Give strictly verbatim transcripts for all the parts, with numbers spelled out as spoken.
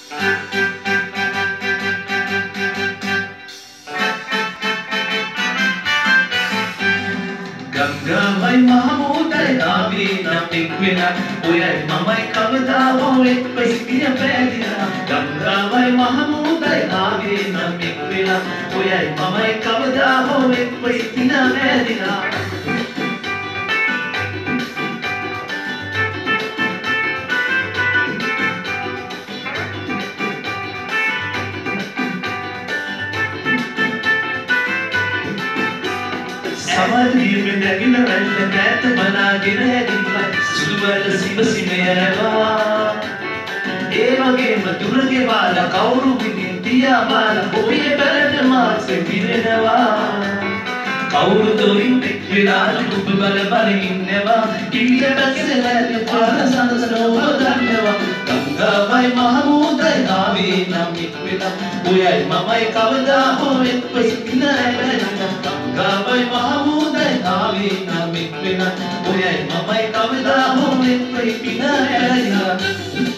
ගංගාවයි මහමුදයි ආවේ නම් එක් වෙලා ඔයයි මමයි කවදා හෝ එක්ව සිටිය පෑදිලා ගංගාවයි මහමුදයි ආවේ නම් එක් වෙලා ඔයයි මමයි කවදා හෝ එක්ව සිටින පෑදිලා සමධියෙන් නැගින වැල්ල නැත බලාගෙන හැදිලා සුළුවල සිවසිම යනවා ඒ වගේම දුරගේ බාල කවුරු විදින් තියා බාල ඔබේ බැලට මාසේ පිරෙනවා කවුරු දොරින් එක් වෙලා ඔබ බල බල ඉන්නවා කිලියට කෙසලැලි පාර සනසන ඔබ දන්නවා ගංගාවයි මහමුදයි ආවේ නම් එක් වෙලා ඔයයි මමයි කවදා හෝ එක්ව සිටින බැලට ගංගාවයි මහමුදයි ආවේ නම් එක් වෙලා ඔයයි මමයි කවදා හෝ එක්ව සිටින බැලට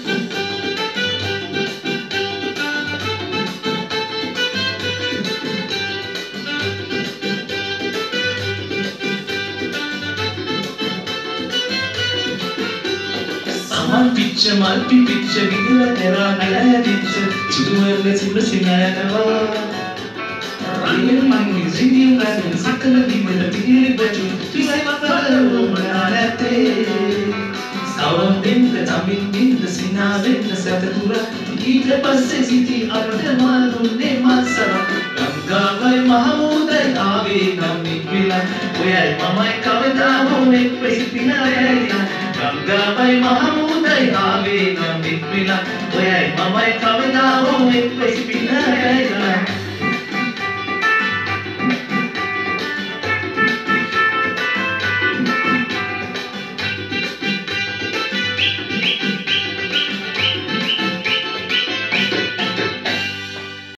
Saman picture, multi picture, video terra naya picture, chudumelle sivasinayanawa. Rail mangi zingin rail sakala dimela tigiri baju, tilai matala manate. Sawan dinda tamin dinda sina dinda satatura, ite passe siti arde manunne masara. Gangavai mahamudai aave nammi vila, oyai mamai kavada ho ekwe sitina rayina. Gangavai mahamudai aave nam eක් වෙලා ඔයයි මමයි කවදා හෝ එක්ව සිටින රැඳිලා